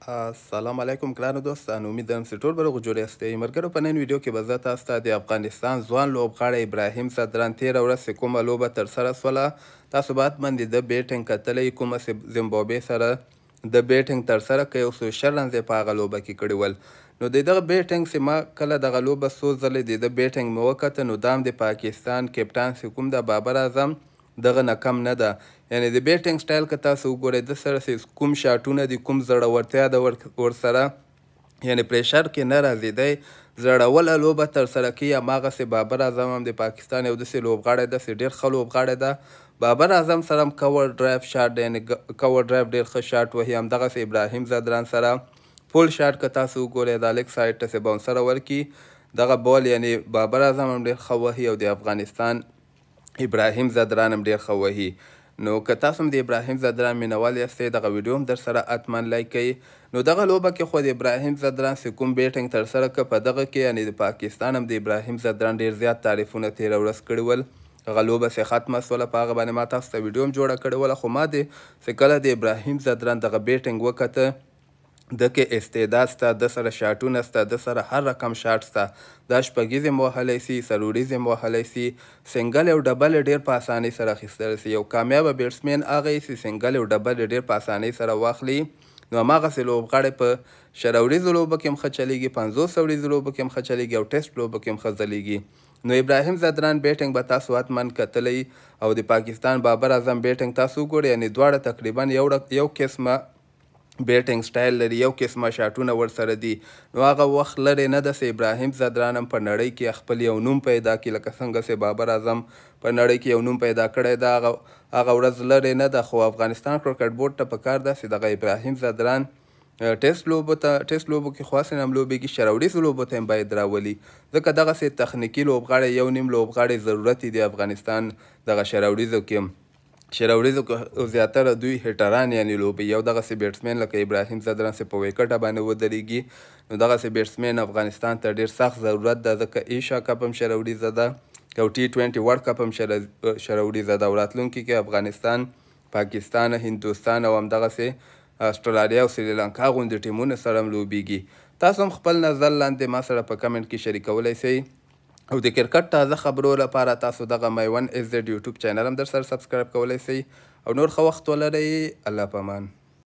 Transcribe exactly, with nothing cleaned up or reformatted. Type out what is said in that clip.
سلام علیکم ګرانو دوستانو، امیدوارم چې ټول به روغ جوړ یاستئ. ملګرو، په نن ویډیو کې به زه تاسو ته د افغانستان ځوان لوبغاړی ابراهیم zadran تېره ورځ چې کومه لوبه ترسره سوله، تاسو به حتما د ده بیټینګ کتلی، کومه چې زیمبابوې سره د بیټینګ ترسره کړی او څو شل رنز یې په هغه لوبه کې کړي ول. نو د دغه بیټینګ چې ما کله دغه لوبه څو ځلې د ده بیټینګ مې وکته، نو دا هم د پاکستان کپټان چې کوم د بابر اعظم دغه نه کم نه ده. یعنې د بیټینګ سټایل که تاسو وګورئ، د سره چې کوم شاټونه دي، کوم زړورتیا ده ورسره، یعنې پریشر کې نه راځي، دی زړوله لوبه ترسره کوي. هماغسې بابر اعظم هم د پاکستان یو داسې لوبغاړی ده چې ډېر ښه لوبغاړی ده. بابر اعظم سره هم کور ډرایو شاټ دی، یعنې کور ډرایو ډېر ښه شاټ وهي. همدغسې ابراهیم zadran سره پول شاټ که تاسو وګورئ، د لیګ سایډ ته چې باونسره ورکړي دغه بال، یعنې بابر اعظم هم ډېر ښه وهي او د افغانستان ابراهیم zadran هم ډېر ښه وهي. نو که تاسو هم د ابراهیم zadran مینوال یاستئ، دغه ویډیو هم در سره حتما لایک کړئ. نو دغه لوبه کې خو د ابراهیم zadran چې کوم بیټینګ ترسره کړه، په دغه کې یعنې د پاکستان هم د ابراهیم zadran ډېر زیات تعریفونه تېره ورځ کړي ول. هغه لوبه چې ختمه سوله، په هغه باندې ما تاسو ته ویډیو هم جوړه کړې وله. خو ما د چې کله د ابراهیم zadran دغه بیټینګ وکته، ده کې استعداد سته، ده سره شاټونه سته، ده سره هر رقم شاټ سته. دا شپږیز یې وهلی سي، څلوریز یې وهلی سي، سنګل او ډبل یې ډېر په اسانۍ سره اخیستلی سي. یو کامیابه بیټسمین هغه یې چې سنګل او ډبل یې ډېر په اسانۍ سره واخلي. نو هماغسې لوبغاړی په شروریزو لوبه کې هم ښه چلیږي، پنځوس اوریزو لوبه کې هم ښه چلیږي او ټیسټ لوبه کې هم ښه ځلیږي. نو ابراهیم zadran بیټینګ به تاسو حتما کتلی او د پاکستان بابر اعظم بیټینګ تاسو وګورئ، یعنې دواړه تقریبا یو یو قسمه بیټینګ سټایل لري، یو قسمه شاټونه ورسره دي. نو هغه وخت لرې نه ده چې ابراهیم zadran هم په نړۍ کې خپل یو نوم پیدا کړي، لکه څنګه چې بابر اعظم په نړۍ کې یو نوم پیدا کړی ده. هغه هغه ورځ لرې نه ده. خو افغانستان کرکټ بورډ ته پکار ده چې دغه ابراهیم zadran ټیسټ لوبو ته ټیسټ لوبو کې خو هسې هم لوبېږي، شروریزو لوبو ته هم باید راولي، ځکه دغسې تخنیکي لوبغاړی، یو نیم لوبغاړی ضرورت دی افغانستان دغه شروریزو کې هم. شروریزو کې زیاتره دوی هیټران یعنې لوبي، یو دغسې بیټسمین لکه ابراهیم zadran چې په ویکټه باندې ودرېږي، نو دغسې بیټسمین افغانستان ته ډېر سخت ضرورت ده، ځکه ایشا کپ هم شروریزه ده او ټي ټوینټي ورلډ کپ هم شروریزه ده. او راتلونکي کې افغانستان، پاکستان، هندوستان او همدغسې استرالیا او سریلانکا غوندې ټیمونو سره هم لوبېږي. تاسو هم خپل نظر لاندې ما سره په کمنټ کې شریکولی سئ. او د کرکټ تازه خبرو لپاره تاسو دغه مایوند ایز زد یوټیوب چینل هم در سره سبسکرایب کولی سئ. او نور ښه وخت ولرئ. الله پامان.